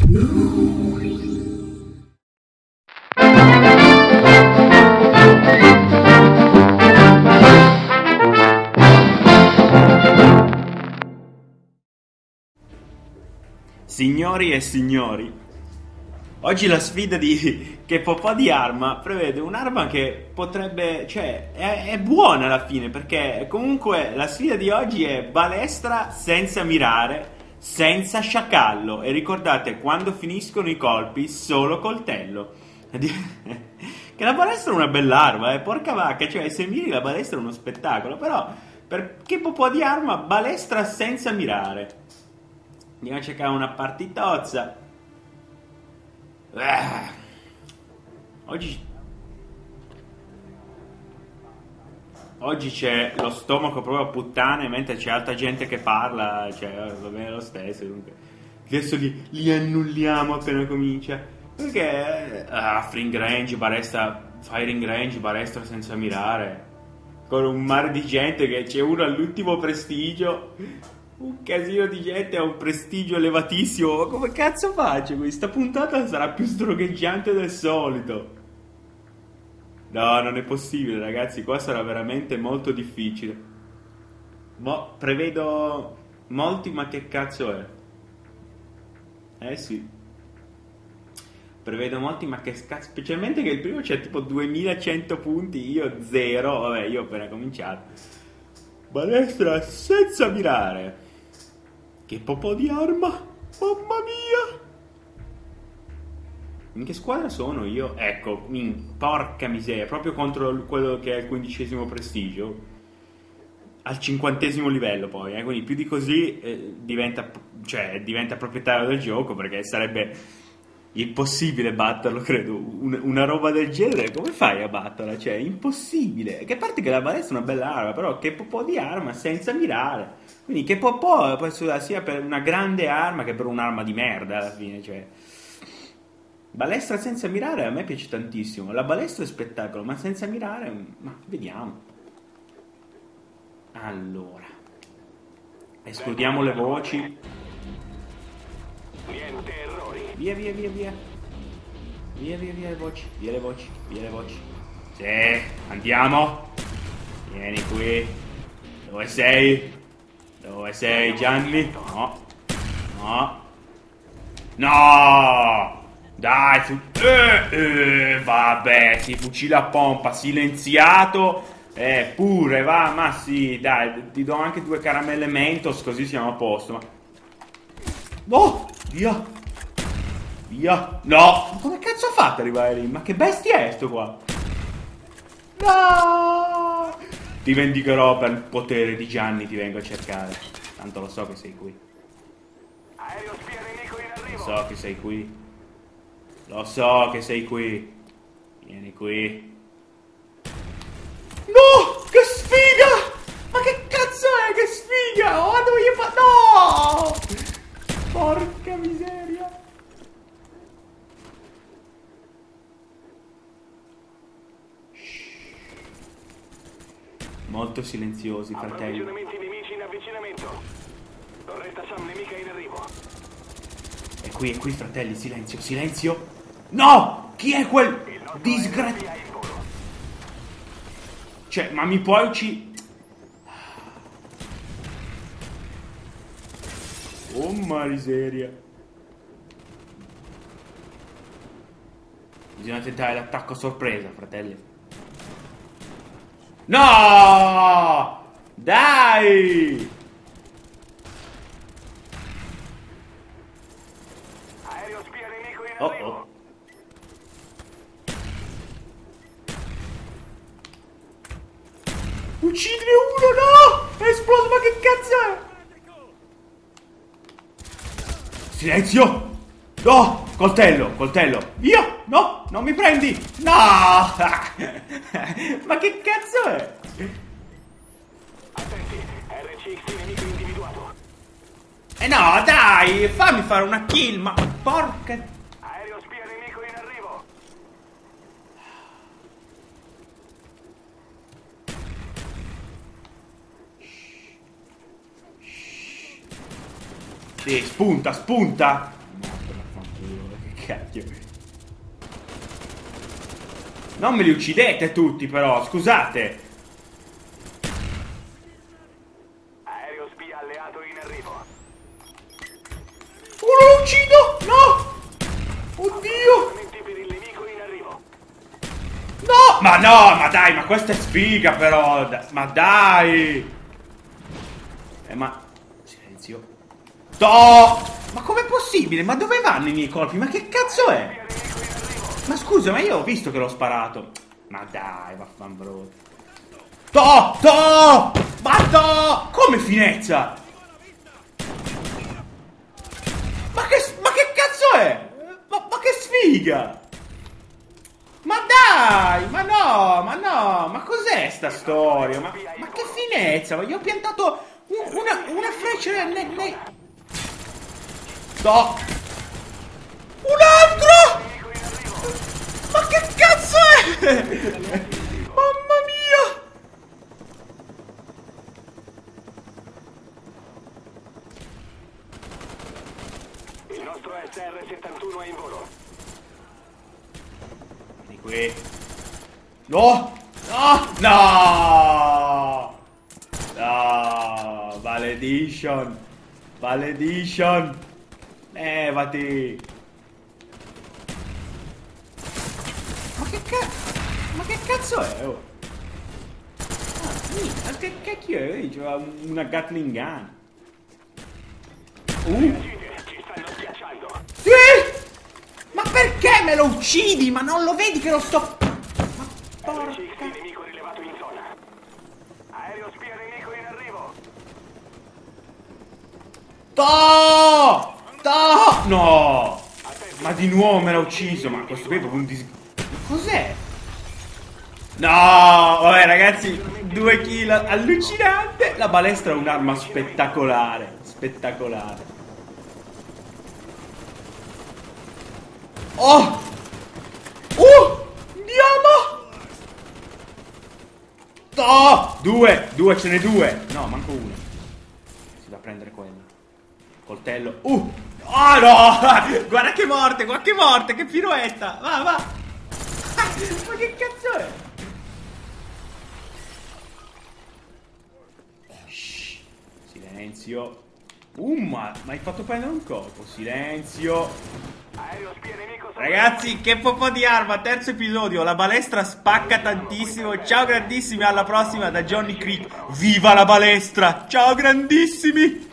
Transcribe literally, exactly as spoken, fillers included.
Signori e signori, oggi la sfida di che Popò di Arma prevede un'arma che potrebbe, cioè, è, è buona alla fine, perché comunque la sfida di oggi è balestra senza mirare, senza sciacallo. E ricordate, quando finiscono i colpi, solo coltello. Che la balestra è una bella arma, eh, porca vacca, cioè se miri la balestra è uno spettacolo, però per che Popò di Arma, balestra senza mirare. Andiamo a cercare una partitozza. Ah. Oggi Oggi c'è lo stomaco proprio a puttane, mentre c'è altra gente che parla. Cioè, va bene lo stesso. Comunque. Adesso li, li annulliamo appena comincia. Perché ah, Fring range, balestra, firing range, balestra senza mirare. Con un mare di gente, che c'è uno all'ultimo prestigio. Un casino di gente a un prestigio elevatissimo. Ma come cazzo faccio? Questa puntata sarà più sdrogheggiante del solito. No, non è possibile, ragazzi. Qua sarà veramente molto difficile. Mo, prevedo molti, ma che cazzo è? Eh sì. Prevedo molti, ma che cazzo. Specialmente che il primo c'è tipo duemilacento punti. Io zero. Vabbè, io ho appena cominciato. Balestra senza mirare. Che Popò di Arma, mamma mia! In che squadra sono io? Ecco, min, porca miseria, proprio contro quello che è il quindicesimo prestigio, al cinquantesimo livello poi, eh? Quindi più di così eh, diventa, cioè, diventa proprietario del gioco, perché sarebbe impossibile batterlo, credo. Un, una roba del genere, come fai a batterla? Cioè, è impossibile. Che a parte che la balestra è una bella arma, però che Popò di Arma senza mirare. Quindi che Popò penso sia per una grande arma che per un'arma di merda alla fine, cioè. Balestra senza mirare a me piace tantissimo. La balestra è spettacolo, ma senza mirare, ma vediamo. Allora, escludiamo le voci. Niente errori. Via, via, via, via. Via, via, via le voci, via le voci, via le voci. Sì, andiamo. Vieni qui. Dove sei? Dove sei, Gianni? No. No. No! Dai, fu- eh, eh, vabbè, si fucile a pompa, silenziato. Eh, pure, va, ma sì, dai, ti do anche due caramelle Mentos, così siamo a posto, ma... Oh, via. Via. No! Ma come cazzo ha fatto ad arrivare lì? Ma che bestia è sto qua? No! Ti vendicherò per il potere di Gianni, ti vengo a cercare. Tanto lo so che sei qui. Aereo spia nemico in arrivo. Lo so che sei qui. Lo so che sei qui. Vieni qui. No! Che sfiga! Ma che cazzo è? Che sfiga! Oh, dove gli fa... No! Porca miseria. Molto silenziosi, fratelli. Approvvigionamenti nemici in avvicinamento. Torretta Sam nemica in arrivo. È qui, è qui, fratelli, silenzio, silenzio. No! Chi è quel disgraziato? Cioè, ma mi puoi uccidere? Oh, miseria. Bisogna tentare l'attacco sorpresa, fratelli. No! Dai! Aereo spia nemico in Oh arrivo. oh. Uccidine uno, no! È esploso, ma che cazzo è? Silenzio! No! Coltello, coltello! Via! No! Non mi prendi! No! Ma che cazzo è? Attenti, R C X nemico individuato. Eh no, dai! Fammi fare una kill, ma porca... Aereo spia nemico in arrivo. Sì, spunta, spunta! cacchio. Non me li uccidete tutti però, scusate. Aereo spia alleato in arrivo. Oh, non lo uccido! No! Oddio! Armamenti per il nemico in arrivo. No! Ma no, ma dai, ma questa è sfiga però. Da- ma dai! Eh, ma... Silenzio. No! Ma com'è possibile? Ma dove vanno i miei colpi? Ma che cazzo è? Ma scusa, ma io ho visto che l'ho sparato. Ma dai, vaffanbro. To! To! Ma to! Come finezza? Ma che, ma che cazzo è? Ma, ma che sfiga! Ma dai, ma no, ma no, ma cos'è sta storia? Ma, ma che finezza? Ma io ho piantato un- una, una freccia nel... nel... No! Un altro! Ma che cazzo è? Mamma mia! Il nostro S R settantuno è in volo. Di qui. No! No! No! No! Valedition! Valedition! Levati! Ma che cazzo? Ma che cazzo è? Oh? Ah, minchia, che cacchio è? C'era una Gatling gun. Uh! Ci stanno schiacciando. Sì! Ma perché me lo uccidi? Ma non lo vedi che lo sto... Ma porca... Il nemico rilevato in zona. Aereo spia nemico in arrivo. To! To! No! Ma di nuovo me l'ha ucciso. Ma questo qui è proprio un dis... Cos'è? No! Vabbè ragazzi, due kill allucinante. La balestra è un'arma spettacolare. Spettacolare. Oh! Oh! Andiamo! Oh! Due! Due, ce n'è due! No, manco uno. Si va a prendere quello. Coltello. Uh! Oh no! Guarda che morte, guarda che morte, che piroetta! Va, va! Ma che cazzo è? Shh. Silenzio. Uh, ma mi hai fatto prendere un colpo. Silenzio. Aereo spia nemico. Ragazzi, che popò di arma, terzo episodio, la balestra spacca tantissimo. Ciao grandissimi, alla prossima da Johnny Creek. Viva la balestra! Ciao grandissimi!